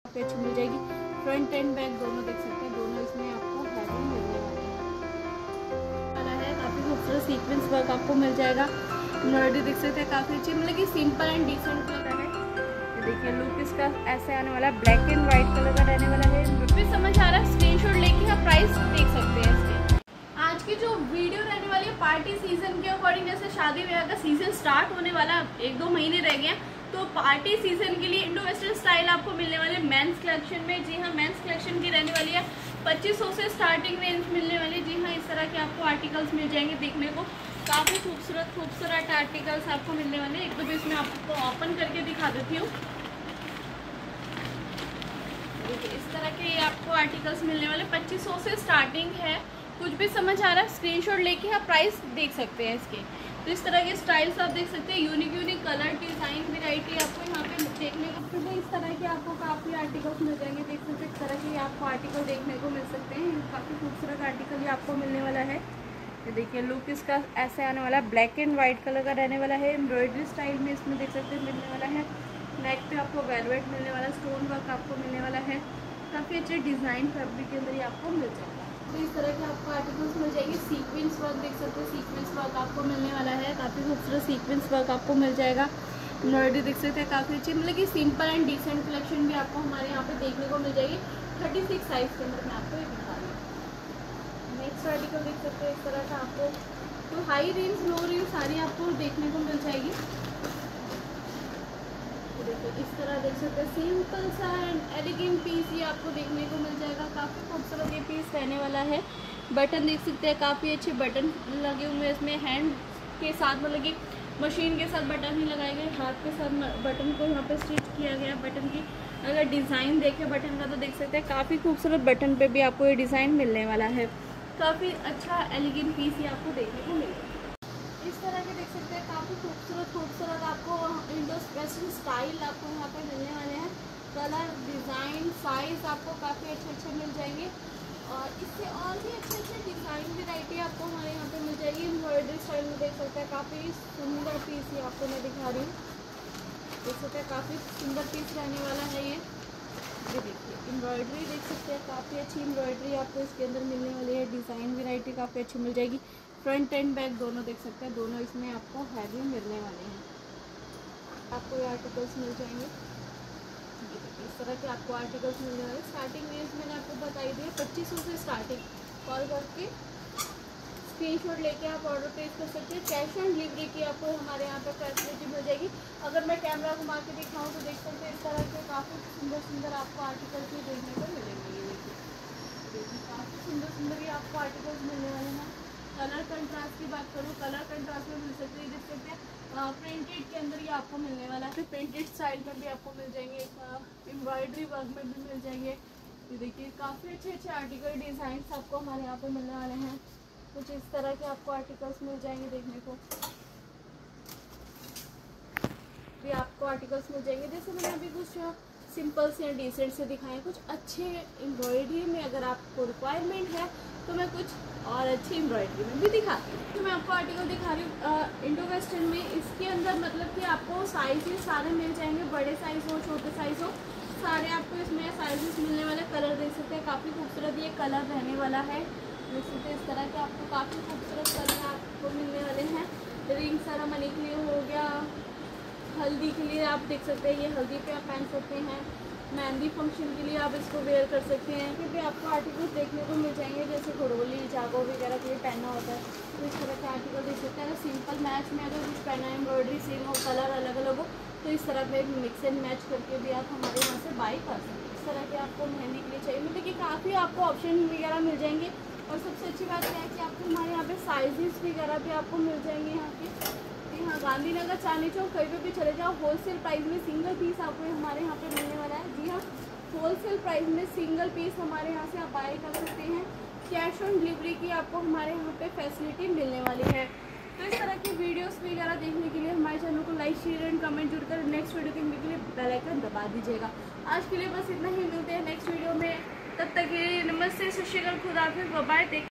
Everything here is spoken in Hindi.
पे अच्छी मिल जाएगी। फ्रंट एंड बैक दोनों देख सकते हैं, दोनों इसमें आपको हैवी मिलने वाला है। काफ़ी खूबसूरत सीक्वेंस वर्क आपको मिल जाएगा। एम्ब्रॉयडरी देख सकते हैं काफ़ी अच्छी, मतलब कि सिंपल एंड डिसेंट लग रहा है। देखिए लुक इसका ऐसे आने वाला, ब्लैक एंड व्हाइट कलर का रहने वाला है। फिर समझ आ रहा है, स्क्रीनशॉट लेके आप प्राइस देख सकते हैं इसके। आज की जो वीडियो रहने वाली है पार्टी सीजन के अकॉर्डिंग, जैसे शादी ब्याह का सीजन स्टार्ट होने वाला, 1-2 महीने रह गए, तो पार्टी सीजन के लिए इंडो वेस्टर्न स्टाइल आपको मिलने वाले मेंस कलेक्शन में। जी हाँ, मेंस कलेक्शन की रहने वाली है 2500 से स्टार्टिंग रेंज मिलने वाली। जी हाँ, इस तरह के आपको आर्टिकल्स मिल जाएंगे देखने को। काफ़ी खूबसूरत आर्टिकल्स आपको मिलने वाले। एक दो भी इसमें आपको ओपन करके दिखा देती हूँ। इस तरह के आपको आर्टिकल्स मिलने वाले 2500 से स्टार्टिंग है। कुछ भी समझ आ रहा है, स्क्रीनशॉट लेके आप प्राइस देख सकते हैं इसके। तो इस तरह के स्टाइल्स आप देख सकते हैं, यूनिक कलर, डिज़ाइन, वैरायटी आपको यहाँ पे देखने को। फिर इस तरह के आपको काफ़ी आर्टिकल्स मिल जाएंगे, देख सकते हैं। इस तरह के आपको आर्टिकल देखने को मिल सकते हैं। काफ़ी खूबसूरत आर्टिकल ये आपको मिलने वाला है। ये देखिए लुक इसका ऐसे आने वाला, ब्लैक एंड व्हाइट कलर का रहने वाला है। एम्ब्रॉयडरी स्टाइल में इसमें देख सकते हैं मिलने वाला है। नेक पे आपको वेलवेट मिलने वाला, स्टोन वर्क आपको मिलने वाला है। काफ़ी अच्छे डिज़ाइन फैब्रिक के अंदर ये आपको मिल जाएगा। तो इस तरह के आपको आर्टिकल्स मिल जाएंगे। सीक्वेंस वर्क देख सकते हैं, सीक्वेंस वर्क आपको मिलने वाला है। काफ़ी खूबसूरत सीक्वेंस वर्क आपको मिल जाएगा। एम्ब्रॉयडरी देख सकते हैं काफ़ी अच्छी, मतलब कि सिंपल एंड डिसेंट कलेक्शन भी आपको हमारे यहाँ पे देखने को मिल जाएगी। 36 साइज़ के अंदर मैं आपको ये दिखा रही हूँ। नेक्स्ट आर्टिकल देख सकते हैं इस तरह का आपको, तो हाई रेंज लो रेंज सारी आपको देखने को मिल जाएगी। देखो इस तरह देख सकते हैं, सिंपल सा एंड एलिगेंट पीस ये आपको देखने को मिल जाएगा। काफ़ी खूबसूरत ये पीस रहने वाला है। बटन देख सकते हैं, काफ़ी अच्छे बटन लगे हुए हैं इसमें। हैंड के साथ, मतलब कि मशीन के साथ बटन ही लगाए गए, हाथ के साथ बटन को यहाँ पे स्टिच किया गया। बटन की अगर डिज़ाइन देखें बटन का, तो देख सकते हैं काफ़ी खूबसूरत बटन पे भी आपको ये डिज़ाइन मिलने वाला है। काफ़ी अच्छा एलिगेंट पीस ये आपको देखने को मिलेगा। इस तरह के देख सकते हैं काफ़ी खूबसूरत आपको इंडो वेस्टर्न स्टाइल आपको यहाँ पे मिलने वाले हैं। कलर, डिज़ाइन, साइज़ आपको काफ़ी अच्छे मिल जाएंगे। और इससे और भी अच्छे डिज़ाइन वैरायटी आपको हमारे यहाँ पे मिल जाएगी। एम्ब्रॉयडरी स्टाइल में देख सकते हैं, काफ़ी सुंदर पीस ये आपको मैं दिखा रही हूँ। देख सकते हैं काफ़ी सुंदर पीस रहने वाला है ये देखिए। एम्ब्रॉयडरी देख सकते हैं, काफ़ी अच्छी एम्ब्रॉयडरी आपको इसके अंदर मिलने वाली है। डिज़ाइन वैरायटी काफ़ी अच्छी मिल जाएगी। फ्रंट एंड बैक दोनों देख सकते हैं, दोनों इसमें आपको हैवी मिलने वाले हैं। आपको ये आर्टिकल्स मिल जाएंगे। इस तरह के आपको आर्टिकल्स मिलने वाले। स्टार्टिंग रेंज मैंने आपको बताई दी है 2500 से स्टार्टिंग। कॉल करके स्क्रीनशॉट लेके आप ऑर्डर प्लेस कर सकते हैं। कैश ऑन डिलीवरी की आपको हमारे यहाँ पर फैसिलिटी मिल जाएगी। अगर मैं कैमरा घुमा के दिखाऊँ तो देख सकते हैं इस तरह के काफ़ी सुंदर आपको आर्टिकल्स भी देखने को मिलेंगे। ये देखिए काफ़ी सुंदर ये आपको आर्टिकल्स मिलने वाले हैं। कलर कंट्रास्ट की बात करूँ, कलर कंट्रास्ट में मिल सकते हैं। देख सकते हैं प्रिंटेड के अंदर ये आपको मिलने वाला है। प्रिंटेड स्टाइल में भी आपको मिल जाएंगे, एम्ब्रॉयडरी वर्क में भी मिल जाएंगे। ये देखिए काफ़ी अच्छे आर्टिकल डिज़ाइंस आपको हमारे यहाँ पे मिलने वाले हैं। कुछ इस तरह के आपको आर्टिकल्स मिल जाएंगे देखने को। भी आपको आर्टिकल्स मिल जाएंगे, जैसे मैंने अभी कुछ सिंपल से डिसेंट से दिखाएं। कुछ अच्छे एम्ब्रॉयडरी में अगर आपको रिक्वायरमेंट है तो मैं कुछ और अच्छी एम्ब्रॉयडरी में भी दिखाती हूँ। तो मैं आपको आर्टिकल दिखा रही हूँ इंडो वेस्टर्न में। इसके अंदर मतलब कि आपको साइजेस सारे मिल जाएंगे, बड़े साइज़ हो छोटे साइज़ हो, सारे आपको इसमें साइजेस मिलने वाले। कलर देख सकते हैं, काफ़ी खूबसूरत ये कलर रहने वाला है। देख सकते हैं इस तरह के आपको काफ़ी खूबसूरत कलर आपको मिलने वाले हैं। रिंग सेरेमनी के लिए हो गया, हल्दी के लिए आप देख सकते हैं, ये हल्दी पे आप पहन सकते हैं। मेहंदी फंक्शन के लिए आप इसको वेयर कर सकते हैं। फिर भी आपको आर्टिकल्स देखने को मिल जाएंगे, जैसे घड़ोली, जागो वगैरह के लिए पहनना होता है, तो इस तरह के आर्टिकल देख सकते हैं। अगर सिंपल मैच में अगर कुछ पहना है, एम्ब्रॉयडरी सेम हो, कलर अलग अलग हो, तो इस तरह में मिक्स एंड मैच करके भी आप हमारे यहाँ से बाई कर सकते हैं। इस तरह के आपको मेहंदी के लिए चाहिए, मतलब कि काफ़ी आपको ऑप्शन वगैरह मिल जाएंगे। और सबसे अच्छी बात क्या है कि आपको हमारे यहाँ पे साइजेस वगैरह भी आपको मिल जाएंगे यहाँ के। हाँ, गांधीनगर, चांदनी चौक, कहीं पे भी चले जाओ, होलसेल प्राइस में सिंगल पीस आपको हमारे यहाँ पे मिलने वाला है। जी हाँ, होलसेल प्राइस में सिंगल पीस हमारे यहाँ से आप बाय कर सकते हैं। कैश ऑन डिलीवरी की आपको हमारे यहाँ पे फैसिलिटी मिलने वाली है। तो इस तरह की वीडियोस वगैरह देखने के लिए हमारे चैनल को लाइक, शेयर एंड कमेंट जुड़कर नेक्स्ट वीडियो देखने के लिए बेल आइकन दबा दीजिएगा। आज के लिए बस इतना ही, मिलते हैं नेक्स्ट वीडियो में। तब तक के लिए नमस्ते, सत श्री अकाल, खुदा हाफिज़, बाय बाय।